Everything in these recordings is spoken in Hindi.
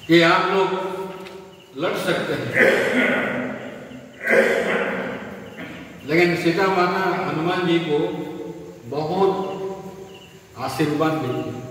कि आप लोग लड़ सकते हैं, लेकिन सीता माता हनुमान जी को बहुत आशीर्वाद देती है।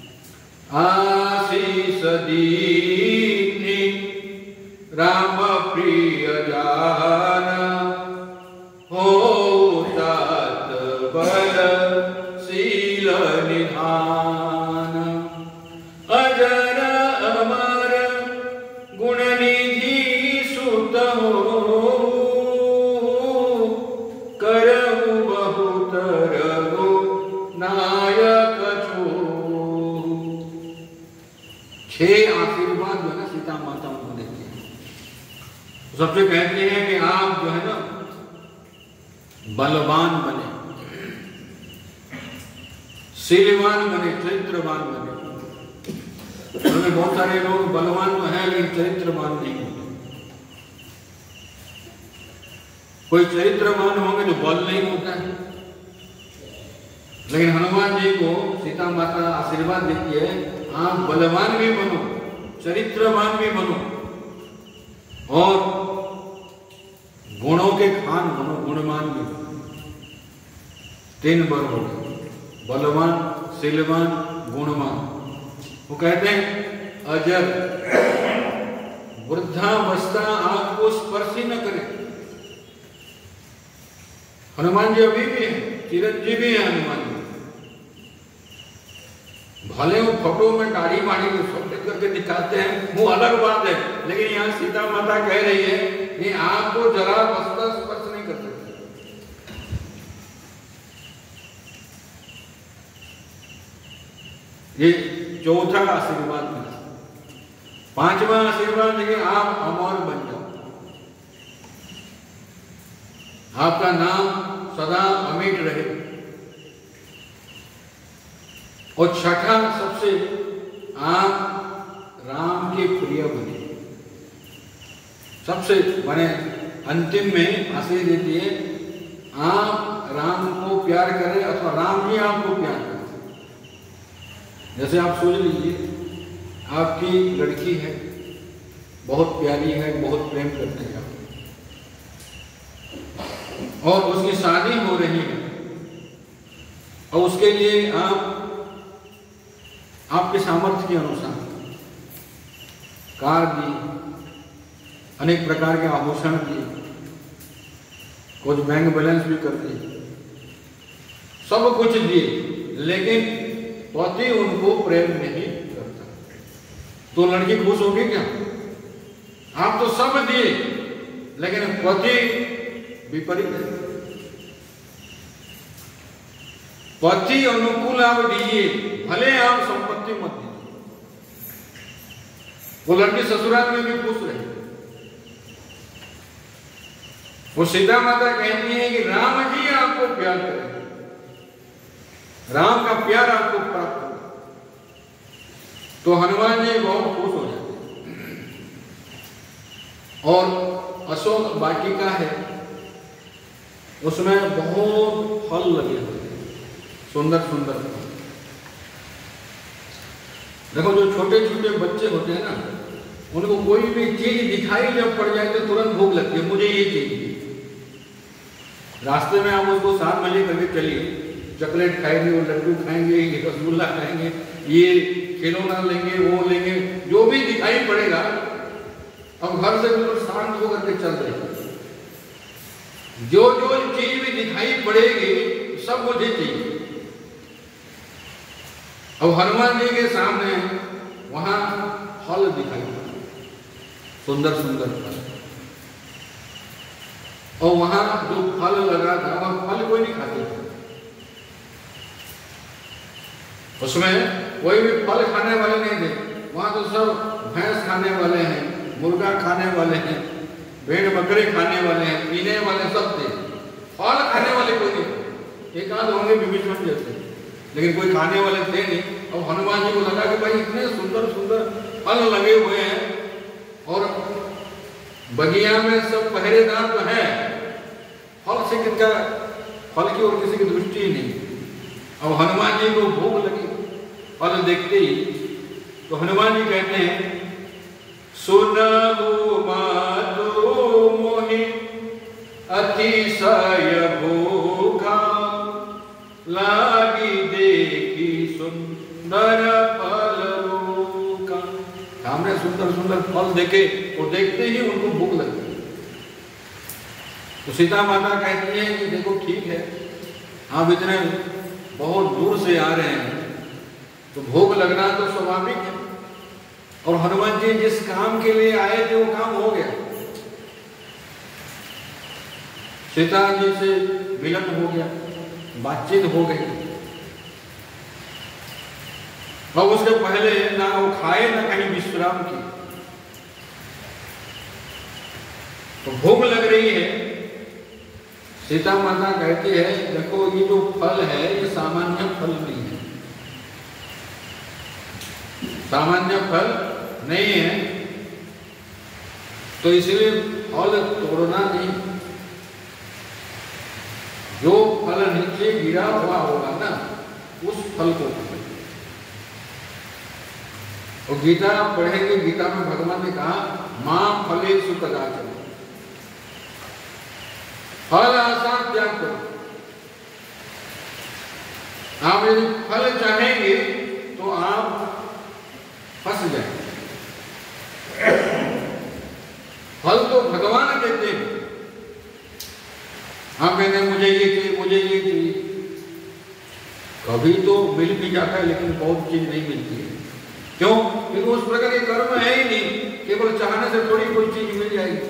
आशीष दीनी राम प्रिय जान, हो तात बल शील निधान। अजर अमर गुण निधि सुत हो, करहु बहुत रघु नायक छो। 6 आशीर्वाद जो है ना सीता माता को देती है। सबसे कहते हैं कि आप जो है ना बलवान बने, शीलवान बने, चरित्रवान बने। उनमें बहुत सारे लोग बलवान तो हैं लेकिन चरित्रवान नहीं होते। कोई चरित्रवान होंगे तो बल नहीं होता है। लेकिन हनुमान जी को सीता माता आशीर्वाद देती है, आप बलवान भी बनो, चरित्रवान भी बनो और गुणों के खान बनो, गुणवान भी बनो। 3 बर हो गए, बलवान, शीलवान, गुणवान। वो कहते हैं अजर, वृद्धावस्था आपको स्पर्श ही न करे। हनुमान जी अभी भी हैं, चिरंजीवी हैं हनुमान जी। भले वो फोटो में दाढ़ी वाड़ी सब करके दिखाते हैं, वो अलग बात है, लेकिन यहाँ सीता माता कह रही है कि आपको जरा वस्त्र स्पर्श नहीं कर सकते। ये चौथा आशीर्वाद मिला। 5वां आशीर्वाद है कि आप अमर बन जाओ, आपका नाम सदा अमिट रहे। और छठा सबसे, आप राम के प्रिय बने। सबसे बने अंतिम में आशीर्वाद देती है, आप राम को प्यार करें अथवा राम ही आपको प्यार करें। जैसे आप सोच लीजिए, आपकी लड़की है, बहुत प्यारी है, बहुत प्रेम करते हैं आप, और उसकी शादी हो रही है, और उसके लिए आप आपके सामर्थ्य के अनुसार कार दी, अनेक प्रकार के आभूषण दिए, कुछ बैंक बैलेंस भी कर दिए, सब कुछ दिए, लेकिन पति उनको प्रेम नहीं करता, तो लड़की खुश होगी क्या? आप तो सब दिए, लेकिन पति विपरीत है। पति अनुकूल आप दीजिए, भले आप संपत्ति मत दीजिए, वो लड़की ससुराल में भी खुश रहे। वो सीता माता कहती है कि राम जी आपको प्यार करें, राम का प्यार आपको प्राप्त होगा। तो हनुमान जी बहुत खुश हो जाते हैं। और अशोक वाटिका है, उसमें बहुत फल लगे हुए हैं, सुंदर सुंदर फल। देखो, जो छोटे छोटे बच्चे होते हैं ना, उनको कोई भी चीज दिखाई जब पड़ जाए तो तुरंत भूख लगती है, मुझे ये चाहिए। रास्ते में आप उसको साथ में लेकर चलिए, चॉकलेट खाएंगे, वो लड्डू खाएंगे, ये रसगुल्ला खाएंगे, ये खिलौना लेंगे, वो लेंगे, जो भी दिखाई पड़ेगा। अब घर से बिल्कुल शांत होकर के चल रहे, जो जो चीज भी दिखाई पड़ेगी सब मुझे चाहिए। अब हनुमान जी के सामने वहां फल दिखाई पड़ा, सुंदर सुंदर फल, और वहां जो फल लगा था वह फल कोई नहीं खाते थे। उसमें कोई भी फल खाने वाले नहीं थे, वहां तो सब भैंस खाने वाले हैं, मुर्गा खाने वाले हैं, भेड़ बकरे खाने वाले हैं, पीने वाले सब थे। फल खाने वाले कोई नहीं, एक आध होंगे विभीषण जैसे, लेकिन कोई खाने वाले थे नहीं। और हनुमान जी को लगा कि भाई इतने सुंदर सुंदर फल लगे हुए हैं, और बगिया में सब पहरेदार तो है, फल से किनका, फल की ओर किसी की दृष्टि ही नहीं। अब हनुमान जी को भूख लगी फल देखते ही, तो हनुमान जी कहते हैं सामने सुंदर सुंदर फल देखे और देखते ही उनको भूख लगती है। तो सीता माता कहती है कि देखो ठीक है, आप इतने बहुत दूर से आ रहे हैं तो भोग लगना तो स्वाभाविक है। और हनुमान जी जिस काम के लिए आए थे वो काम हो गया। सीता जी से मिलन हो गया, बातचीत हो गई। और उसके पहले ना वो खाए ना कहीं विश्राम की, तो भूख लग रही है। सीता माता कहती है देखो ये जो फल है ये सामान्य फल नहीं है, सामान्य फल नहीं है, तो इसलिए फल तोड़ना नहीं। जो फल नीचे गिरा हुआ होगा ना उस फल को तोड़ो। और गीता पढ़ेंगे, गीता में भगवान ने कहा मां फलेषु कदाचन, फल आशा त्याग करो। आप यदि फल चाहेंगे तो आप फंस जाएंगे। फल तो भगवान देते हैं। आप कहते हैं मुझे ये चाहिए, मुझे ये चाहिए, कभी तो मिल भी जाता है लेकिन बहुत चीज नहीं मिलती है। क्यों? क्योंकि उस प्रकार के कर्म है ही नहीं, केवल चाहने से थोड़ी कोई चीज मिल जाएगी।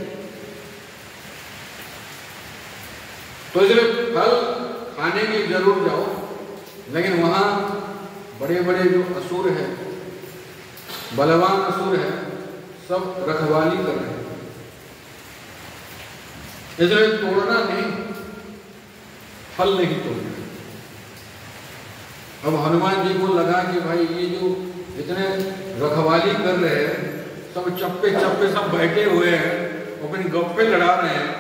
तो इसलिए फल खाने की जरूर जाओ, लेकिन वहां बड़े बड़े जो असुर है, बलवान असुर है, सब रखवाली कर रहे हैं। इसलिए तोड़ना नहीं, फल नहीं तोड़ना। अब हनुमान जी को लगा कि भाई ये जो इतने रखवाली कर रहे हैं, सब चप्पे चप्पे सब बैठे हुए हैं, अपनी गप्पे लड़ा रहे हैं,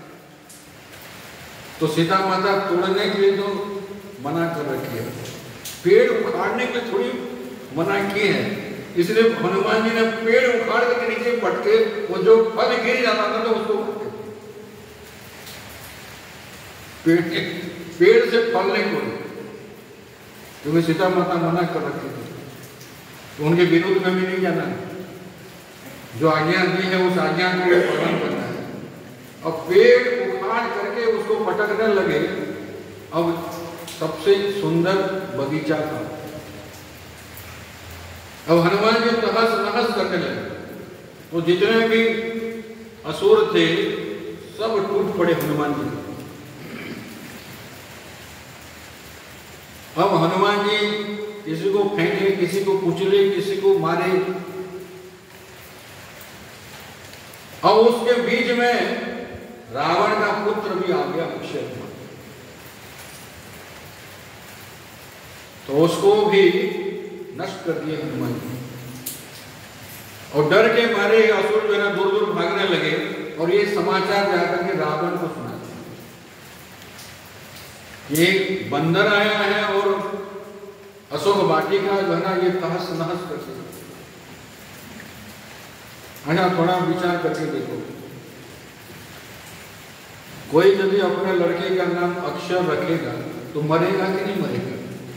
तो सीता माता तोड़ने के लिए तो मना कर रखी है, पेड़ उखाड़ने के लिए थोड़ी मना किए हैं। इसलिए हनुमान जी ने पेड़ उखाड़ के नीचे पटके वो जो फल गिर जाता था तो उसको पेड़ से फल नहीं तोड़े, क्योंकि सीता माता मना कर रखी थी। तो उनके विरोध में भी नहीं जाना, जो आज्ञा दी है उस आज्ञा को पालन करना है। अब पेड़ उखाड़ करके उसको पटकने लगे। अब सबसे सुंदर बगीचा था। अब हनुमान जी तहस नहस करने लगे, तो जितने भी असुर थे सब टूट पड़े हनुमान जी। अब हनुमान जी किसी को फेंके, किसी को कुचले, किसी को मारे। और उसके बीच में रावण का पुत्र भी आ गया अक्षय, तो उसको भी नष्ट कर दिए हनुमान जी। और डर के मारे असुर जो है ना दूर दूर भागने लगे। और ये समाचार जाकर के रावण को सुना, ये बंदर आया है और अशोक वाटिका जो है ना ये तहस नहस कर दिया। अच्छा थोड़ा विचार करके देखो, कोई यदि अपने लड़के का नाम अक्षय रखेगा तो मरेगा कि नहीं मरेगा?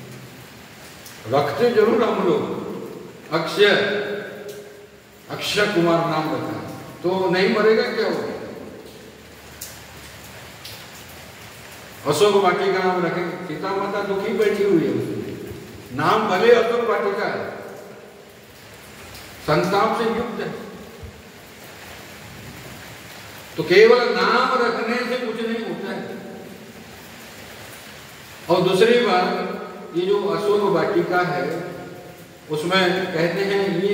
रखते जरूर हम लोग, अक्षय, अक्षय कुमार नाम रखा तो नहीं मरेगा क्या होगा? अशोक वाटिका नाम रखे, सीता माता दुखी बैठी हुई है, उसमें नाम भले अशोक वाटिका है, संताप से युक्त है। तो केवल नाम रखने से कुछ नहीं होता है। और दूसरी बात, ये जो अशोक वाटिका है उसमें कहते हैं ये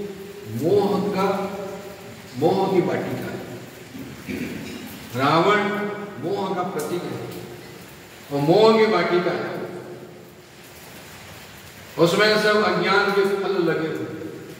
मोह की वाटिका है। रावण मोह का प्रतीक है और मोह की वाटिका है, उसमें सब अज्ञान के फल लगे हुए।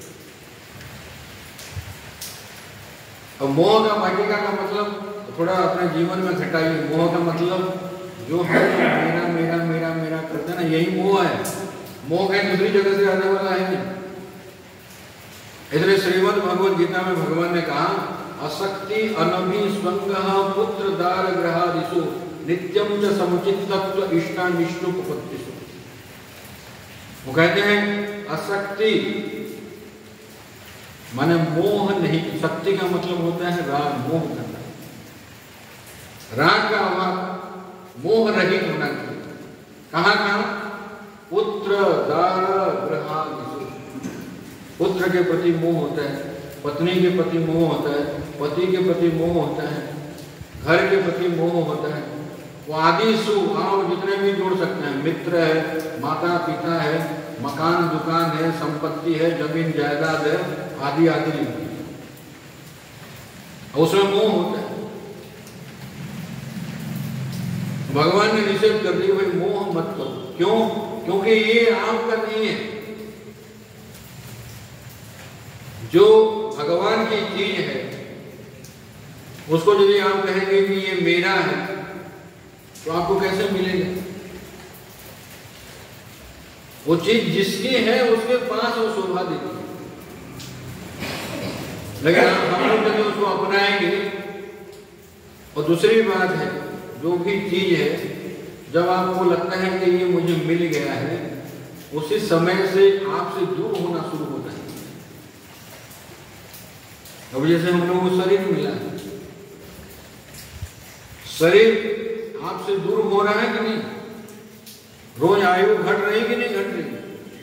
और मोह का वाटिका का मतलब थोड़ा अपने जीवन में घटाइए। मोह का मतलब जो है मेरा मेरा मेरा मेरा करते ना, यही मोह है। मोह कहीं दूसरी जगह से आने वाला है नहीं। इसलिए श्रीमद् भगवद गीता में भगवान ने कहा असक्ति अनभि स्वंगः पुत्र दार ग्रहादिषु नित्यम च समुचितत्व इष्टानिष्टोपपत्तिषु। वो कहते हैं असक्ति माने मोह नहीं। शक्ति का मतलब होता है राग, मोह करना। राग का अभाव, मोह रहित होना चाहिए। कहाँ कहाँ? पुत्र दार गृहादिषु। पुत्र के प्रति मोह होता है, पत्नी के प्रति मोह होता है, पति के प्रति मोह होता है, घर के प्रति मोह होता है। वो आदिशु आप जितने भी जोड़ सकते हैं, मित्र है, माता पिता है, मकान दुकान है, संपत्ति है, जमीन जायदाद है, आदि आदि, उसमें मोह होता है। भगवान ने निषेध कर दिया, भाई मोह मत करो। क्यों? क्योंकि ये आपका नहीं है। जो भगवान की चीज है उसको यदि आप कहेंगे कि ये मेरा है तो आपको कैसे मिलेगा? वो चीज जिसकी है उसके पास वो शोभा देती है। लेकिन हम लोग यदि उसको अपनाएंगे, और दूसरी बात है, जो भी चीज है जब आपको लगता है कि ये मुझे मिल गया है, उसी समय से आपसे दूर होना शुरू होता है। अब जैसे हम लोगों को शरीर मिला है, शरीर आपसे दूर हो रहा है कि नहीं? रोज आयु घट रही कि नहीं घट रही?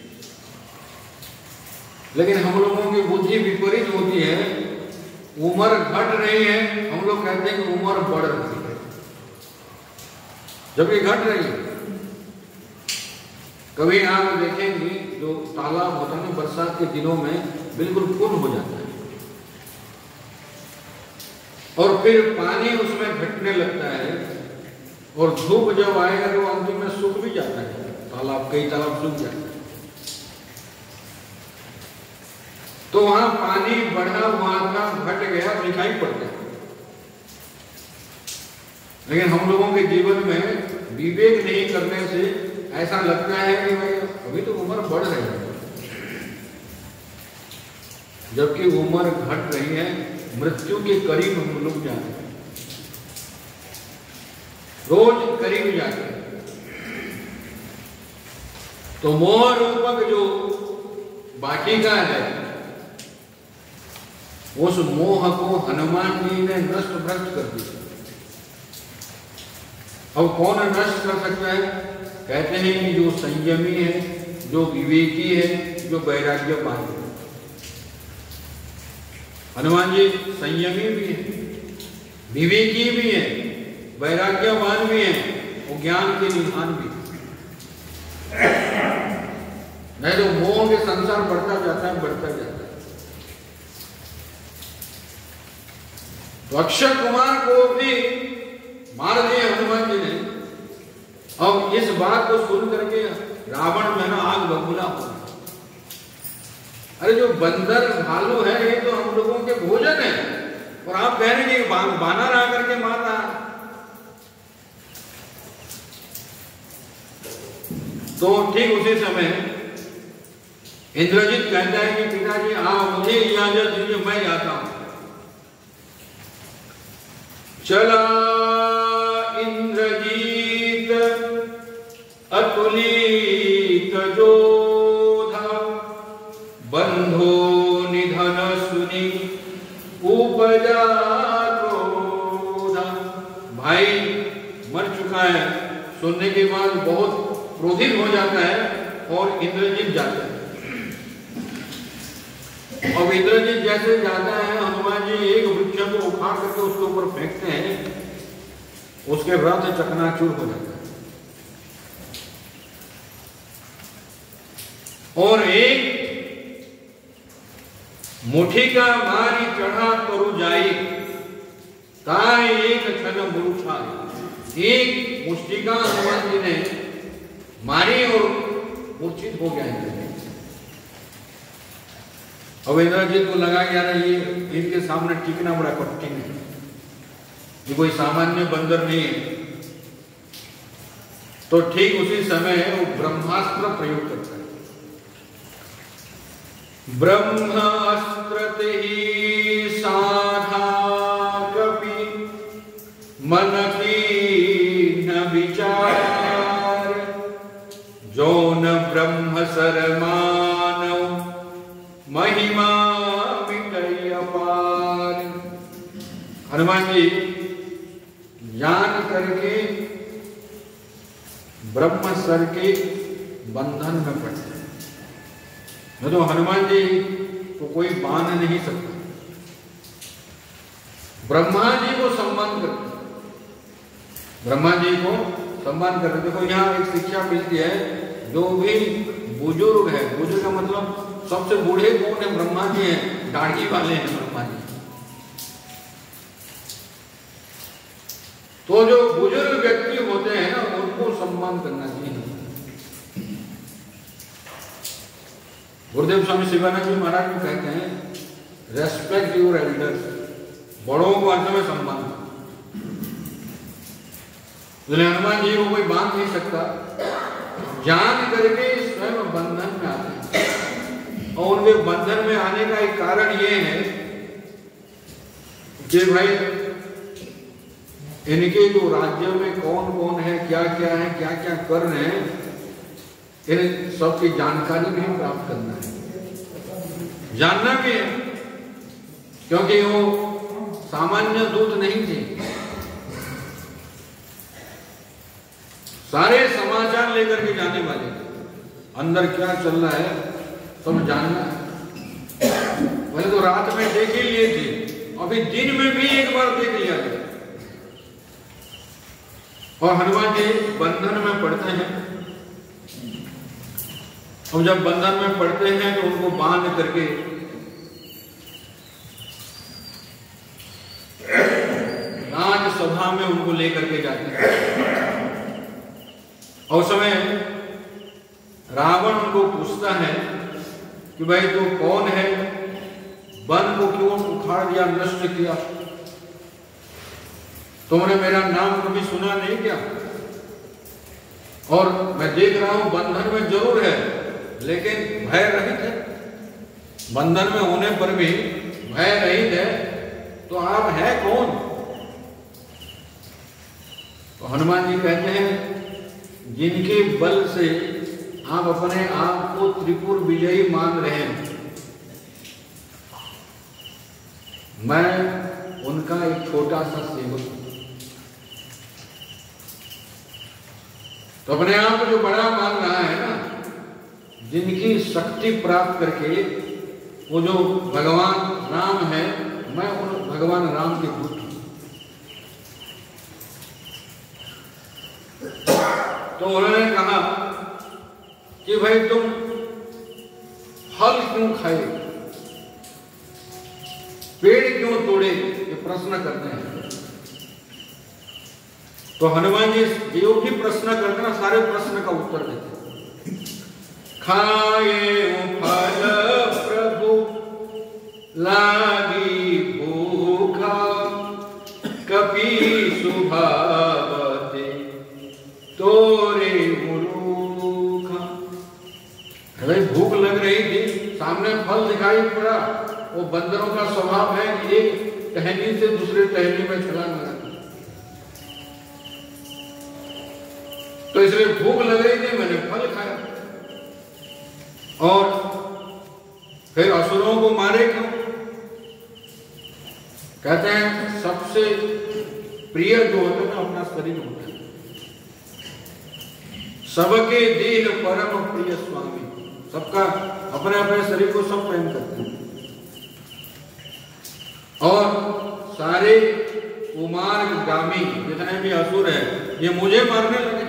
लेकिन हम लोगों की बुद्धि विपरीत होती है, उम्र घट रही है, हम लोग कहते हैं कि उम्र बढ़ रही है, जबकि घट रही है। कभी आप देखेंगे जो तालाब होता है बरसात के दिनों में बिल्कुल पूर्ण हो जाता है, और फिर पानी उसमें घटने लगता है, और धूप जब आएगा तो अंतिम में सूख भी जाता है तालाब, कई तालाब सूख जाते हैं। तो वहां पानी बढ़ा हुआ था, घट गया, दिखाई पड़ता है। लेकिन हम लोगों के जीवन में विवेक नहीं करने से ऐसा लगता है कि भाई अभी तो उम्र बढ़ रही है, जबकि उम्र घट रही है, मृत्यु के करीब हम लोग जा रहे हैं, रोज करीब जाते हैं। तो मोह रूपक जो वाटिका है, उस मोह को हनुमान जी ने नष्ट भ्रष्ट कर दिया। अब कौन नष्ट कर सकता है? कहते हैं कि जो संयमी है, जो विवेकी है, जो वैराग्यवान है। हनुमान जी संयमी भी है, विवेकी भी है, वैराग्यवान भी है, और ज्ञान के निधान भी। नहीं तो मोह के संसार बढ़ता जाता है, बढ़ता जाता है। तो अक्षय कुमार को भी मार दिया हनुमान जी ने। अब इस बात को सुन करके रावण में ना आग बबूला हो गया। अरे जो बंदर भालू है ये तो हम लोगों के भोजन है, और आप कह रहे हैं बानर आकर के मार रहा। तो ठीक उसी समय इंद्रजीत कहता है कि पिताजी आप मुझे इजाजत दीजिए, मैं जाता हूं। चला इंद्रजीत अतुलित जोधा, बंधो निधन सुनी उपजा क्रोधा। भाई मर चुका है सुनने के बाद बहुत क्रोधित हो जाता है और इंद्रजीत जाता है। अब इंद्रजीत जैसे जाता है, हनुमान जी एक वृक्ष को उखाड़ करके उसके ऊपर फेंकते हैं, उसके रथ चकनाचूर हो जाता है। और एक मुठी का मारी चढ़ा तरु जाई, ताय एक क्षण मूर्छा। एक मुष्टिका हनुमान जी ने मारी और मूर्छित हो गया। अब इंद्रजीत को लगा कि यार ये इनके सामने टिकना बड़ा कठिन है, ये कोई सामान्य बंदर नहीं है। तो ठीक उसी समय वो ब्रह्मास्त्र प्रयोग करता है। ब्रह्मास्त्र ही साधा कपि मन की न विचार, जो न ब्रह्म सरमानव महिमा कई अपार। हनुमान जी जान करके ब्रह्म सर के बंधन में पड़ते हैं। नहीं तो हनुमान जी को कोई बांध नहीं सकता। ब्रह्मा जी को सम्मान करते, ब्रह्मा जी को सम्मान करते। देखो यहाँ एक शिक्षा मिलती है, जो भी बुजुर्ग है, बुजुर्ग का मतलब सबसे बूढ़े कौन है? ब्रह्मा जी हैं, दाढ़ी वाले हैं ब्रह्मा जी। तो जो बुजुर्ग व्यक्ति होते हैं ना, उनको सम्मान करना चाहिए। गुरुदेव स्वामी शिवानंद जी महाराज भी कहते हैं, रेस्पेक्ट योर एल्डर्स, बड़ों को अंत में सम्मान। हनुमान जी को कोई बांध नहीं सकता, जान करके स्वयं बंधन में आते हैं। और उनके बंधन में आने का एक कारण ये है कि भाई इनके जो राज्यों में कौन कौन है, क्या क्या है, क्या क्या कर रहे हैं, इन सब की जानकारी भी प्राप्त करना है, जानना भी है। क्योंकि वो सामान्य दूत नहीं थे, सारे समाचार लेकर के जाने वाले, अंदर क्या चल रहा है सब जानना है। पहले तो रात में देख ही लिए थे, अभी दिन में भी एक बार देख लिया गया। और हनुमान जी बंधन में पड़ते हैं, और जब बंधन में पड़ते हैं तो उनको बांध करके राजसभा में उनको लेकर के जाते हैं। और उस समय रावण उनको पूछता है कि भाई तू कौन है, वन को क्यों उखाड़ दिया, नष्ट किया, तुमने मेरा नाम कभी सुना नहीं क्या? और मैं देख रहा हूं बंधन में जरूर है लेकिन भय रहित है, बंधन में होने पर भी भय रहित है, तो आप है कौन? तो हनुमान जी कहते हैं, जिनके बल से आप अपने आप को त्रिपुर विजयी मान रहे हैं, मैं उनका एक छोटा सा सेवक हूं। तो अपने आप को जो बड़ा मान रहा है ना, जिनकी शक्ति प्राप्त करके वो जो भगवान राम है, मैं उन भगवान राम के पुत्र हूं। तो उन्होंने कहा कि भाई तुम फल क्यों खाए, पेड़ क्यों तोड़े, ये प्रश्न करते हैं। तो हनुमान जी जो भी प्रश्न करते हैं, सारे प्रश्न का उत्तर देते हैं। खाए फल प्रभु लागी भूखा, कपि सुभावते तोरे मुरुखा। भाई भूख लग रही थी, सामने फल दिखाई पड़ा, वो बंदरों का स्वभाव है कि एक टहनी से दूसरे टहनी में छलांग लगाना, तो इसलिए भूख लग रही थी, मैंने फल खाया। और फिर असुरों को मारे क्यों? कहते हैं सबसे प्रिय जो होता है ना, अपना शरीर होता है। सबके दीन परम प्रिय स्वामी, सबका अपने अपने शरीर को सब प्रेम करते हैं। और सारे कुमार्गामी जितने भी असुर है, ये मुझे मारने लगे।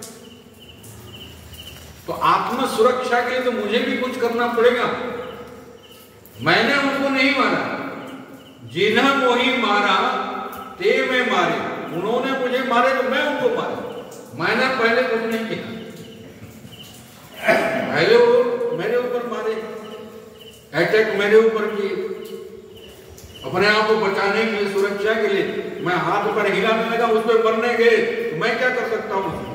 तो आत्म सुरक्षा के लिए तो मुझे भी कुछ करना पड़ेगा। मैंने उनको नहीं मारा, जिन्हें मोही मारा ते में मारे, उन्होंने मुझे मारे तो मैं उनको मारा। मैंने पहले कुछ नहीं किया, पहले वो मेरे ऊपर मारे, अटैक मेरे ऊपर किए। अपने आप को बचाने के लिए, सुरक्षा के लिए मैं हाथ पर हिलाने लगा, उस पर मरने गए, तो मैं क्या कर सकता हूं?